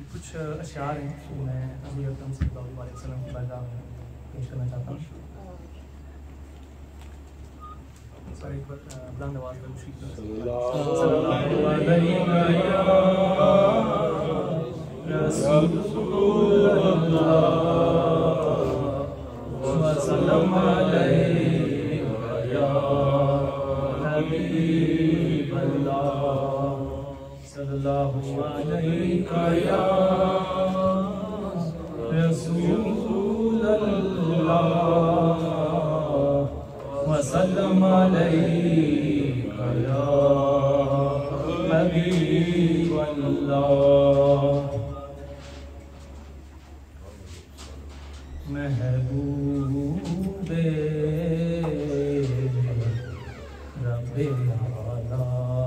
कुछ अशआर हैं जो मैं हज़रत अकरम सल्लल्लाहु अलैहि वसल्लम की बारगाह में पेश करना चाहता हूँ। सर एक बार बुलंद आवाज़ में सल्लल्लाहु अलैका या रसूलल्लाह वसल्लम अलैका या हबीबल्लाह। महबूबे रब्बे आला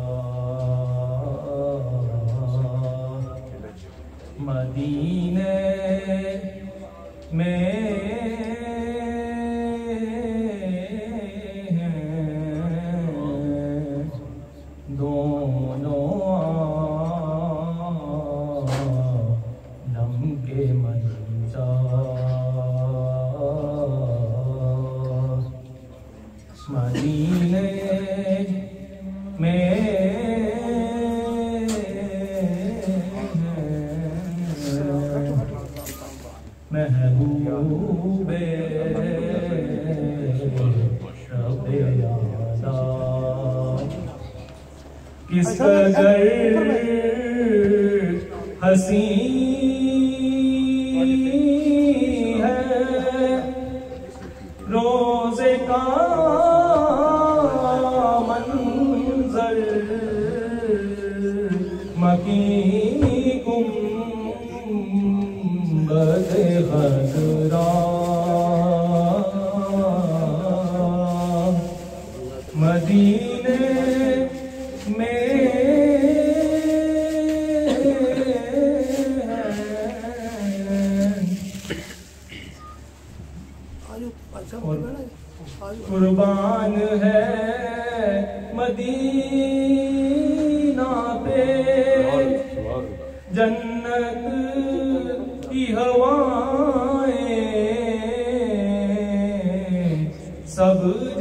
मदीने में दोनों आलम के मंज़ार मदीने में महबूबे रब्बे आला किस कदर हसी है रोज़े का मंज़र मकी गुंबद खज़रा मदीने में कुर्बान है मदीना पे जन्नत की हवाएं सब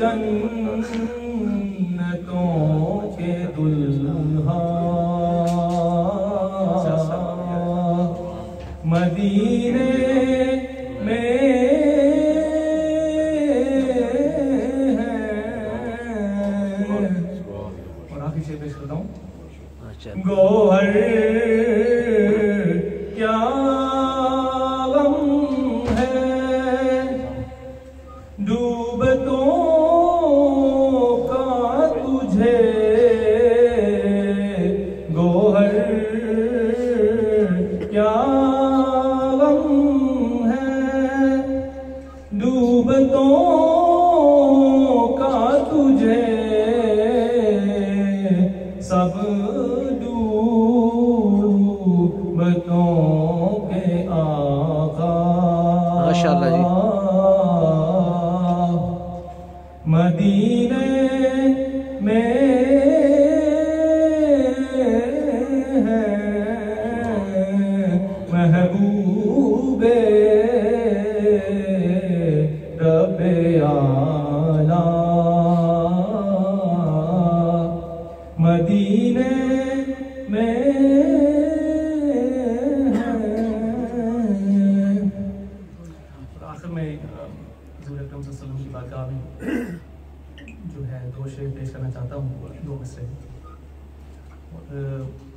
जन्नतों के दुल्हा मदीने में पेश करता हूँ। गोहर क्या गम है डूबतों का तुझे गोहर क्या गम है डूबतों का तुझे सब डूबतों के आका माशाअल्लाह जी मदीने में है महबूबे रब्बे आला मदीने में आखिर में हुज़ूर अकरम सल्लल्लाहु अलैहि वसल्लम की बारगाह में जो है दो शेर पेश करना चाहता हूँ, दो मिसरे। और